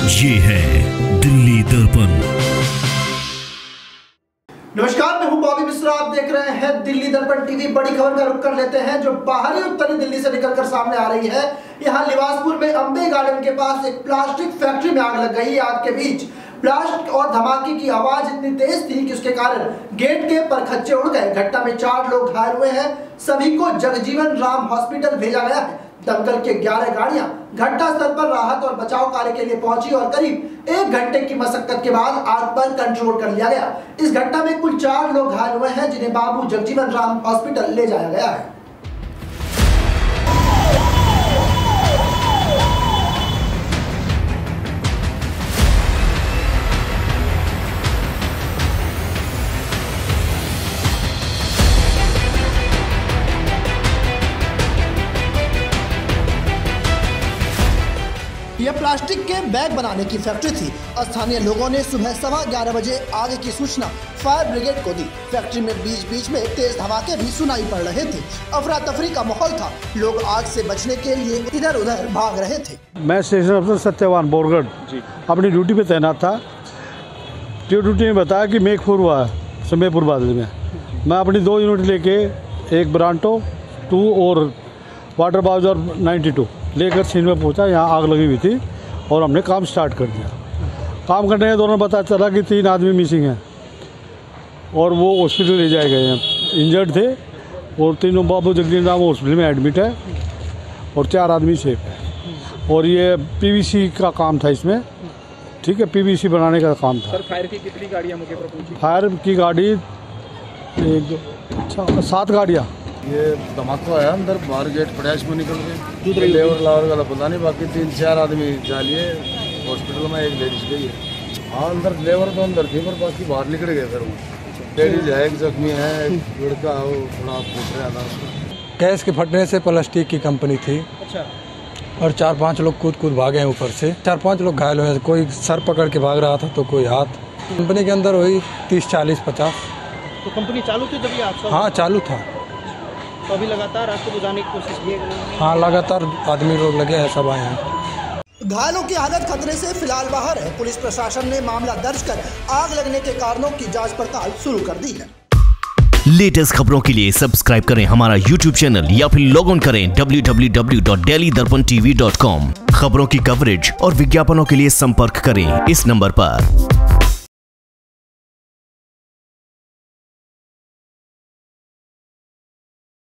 ये है दिल्ली दर्पण। नमस्कार, मैं हूं बॉबी मिश्रा। आप देख रहे हैं दिल्ली दर्पण टीवी। बड़ी खबर का रुख कर लेते हैं जो बाहरी उत्तरी दिल्ली से निकलकर सामने आ रही है। यहां लिवासपुर में अंबे गार्डन के पास एक प्लास्टिक फैक्ट्री में आग लग गई। आग के बीच ब्लास्ट और धमाके की आवाज इतनी तेज थी कि उसके कारण गेट के परखच्चे उड़ गए। घटना में 4 लोग घायल हुए हैं। सभी को जगजीवन राम हॉस्पिटल भेजा गया है। दमकल के 11 गाड़ियां घटनास्थल पर राहत और बचाव कार्य के लिए पहुंची और करीब 1 घंटे की मशक्कत के बाद आग पर कंट्रोल कर लिया गया। इस घटना में कुल 4 लोग घायल हुए हैं, जिन्हें बाबू जगजीवन राम हॉस्पिटल ले जाया गया है। यह प्लास्टिक के बैग बनाने की फैक्ट्री थी। स्थानीय लोगों ने सुबह 11:15 बजे आग की सूचना फायर ब्रिगेड को दी। फैक्ट्री में बीच में तेज धमाके भी सुनाई पड़ रहे थे। अफरा तफरी का माहौल था। लोग आग से बचने के लिए इधर उधर भाग रहे थे। मैं स्टेशन अफसर सत्यवान बोरगढ़ अपनी ड्यूटी पे तैनात था। ड्यूटी में बताया कि मेघपुर हुआ है समयपुर बादल में। मैं अपनी 2 यूनिट लेके एक ब्रांटो 2 और वाटर बाउजर 92 लेकर सीन में पहुंचा। यहाँ आग लगी हुई थी और हमने काम स्टार्ट कर दिया। काम करने के दौरान पता चला कि 3 आदमी मिसिंग हैं और वो हॉस्पिटल ले जाए गए हैं। इंजर्ड थे और तीनों बाबू जगजीवन राम हॉस्पिटल में एडमिट है और 4 आदमी सेफ है। और ये पीवीसी का काम था इसमें, ठीक है, पीवीसी बनाने का काम था। सर, फायर की कितनी गाड़ियाँ मौके पर पहुंची? फायर की गाड़ी 7 गाड़ियाँ। ये धमाका है अंदर, बाहर गेट पड़ा इसमें निकल के लेवर लावर का पता नहीं। बाकी 3-4 आदमी जालिए हॉस्पिटल में, एक लेडीज गई है। हाँ, अंदर लेवर तो अंदर थी पर बाकी बाहर निकल गए। फिर वो लेडीज है, एक जख्मी है, एक लड़का है, वो थोड़ा फूट रहा था उसको। गैस के फटने से प्लास्टिक की कंपनी थी। अच्छा। और 4-5 लोग कूद भागे हैं ऊपर से। 4-5 लोग घायल हुए। कोई सर पकड़ के भाग रहा था तो कोई हाथ। कंपनी के अंदर हुई 30, 40, 50। तो कंपनी चालू थी जब ये हादसा? हाँ, चालू था। तो अभी लगातार आग को बुझाने की कोशिश की है? हाँ, लगातार आदमी लोग लगे हैं, सब आए हैं। घायलों की हालत खतरे से फिलहाल बाहर है। पुलिस प्रशासन ने मामला दर्ज कर आग लगने के कारणों की जांच पड़ताल शुरू कर दी है। लेटेस्ट खबरों के लिए सब्सक्राइब करें हमारा YouTube चैनल या फिर लॉग इन करें www.delhidarpantv.com। खबरों की कवरेज और विज्ञापनों के लिए संपर्क करें इस नंबर पर।